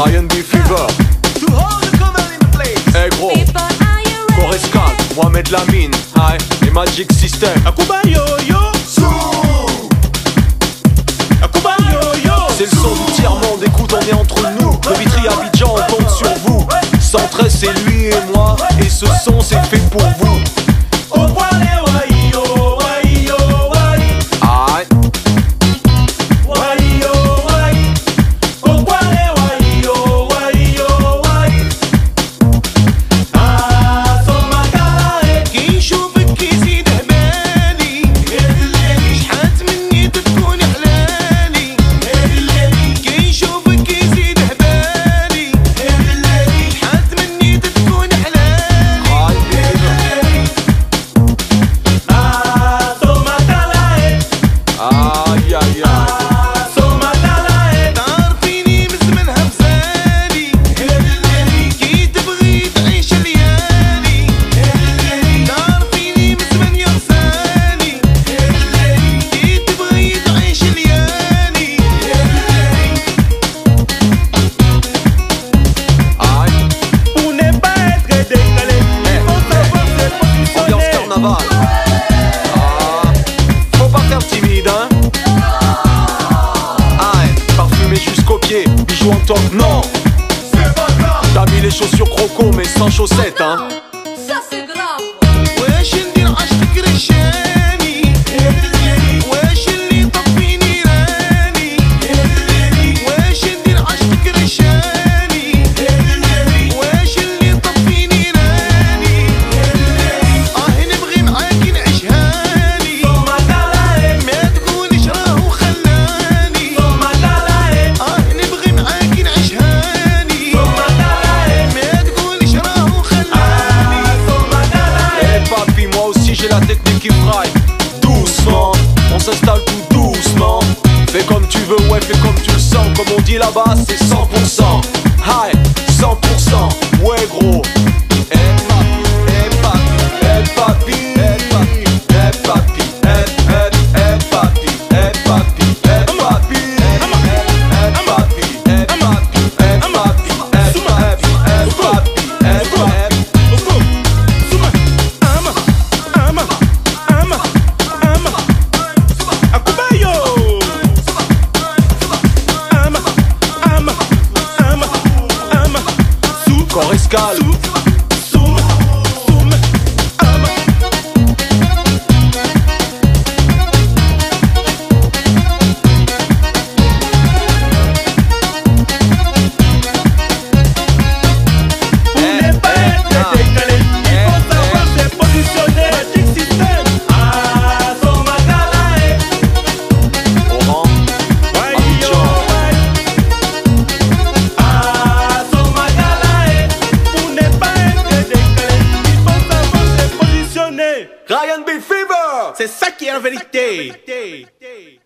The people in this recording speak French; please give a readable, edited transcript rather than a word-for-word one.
Ryan B. Fever. Hey gros, Corescal, Mohamed Lamine, Aïe, et Magic System. Akuba yo-yo, Akuba yo-yo. C'est le son du tiers-monde, écoute, on est entre nous. Le Vitry Abidjan, on compte sur vous. 113 c'est lui et moi, et ce son c'est fait pour vous. Aïe. Faut pas faire timide, hein. Aïe, parfumé jusqu'aux pieds, bijoux en top, non. C'est pas grave. T'as mis les chaussures croco mais sans chaussettes, hein. Ça c'est grave. J'ai la technique qui frappe. Doucement, on s'installe tout doucement. Fais comme tu veux, ouais, fais comme tu le sens. Comme on dit là-bas, c'est 100%. High, 100%. Ouais, gros. Eh papi, eh papi, eh papi, eh papi, eh papi, eh papi, eh papi, eh papi, eh papi, eh papi, eh papi, eh papi, eh papi, eh papi. Corescal. Ryan B. Fever, c'est ça qui est la vérité.